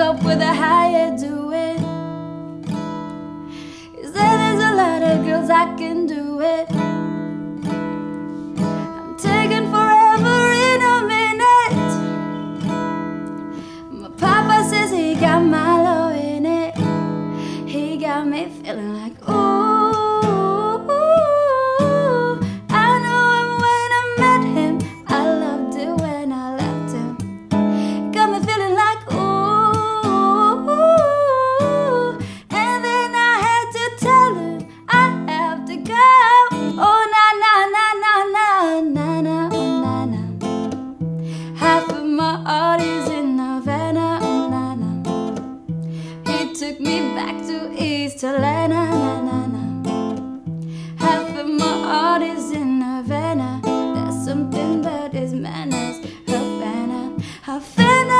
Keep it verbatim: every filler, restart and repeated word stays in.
up with a how you doing. He said there's a lot of girls I can do it. I'm taking forever in a minute. My papa says he got Milo in it. He got me feeling like ooh. Na, na, na, na. Half of my heart is in Havana. There's something about his manners. Havana, Havana.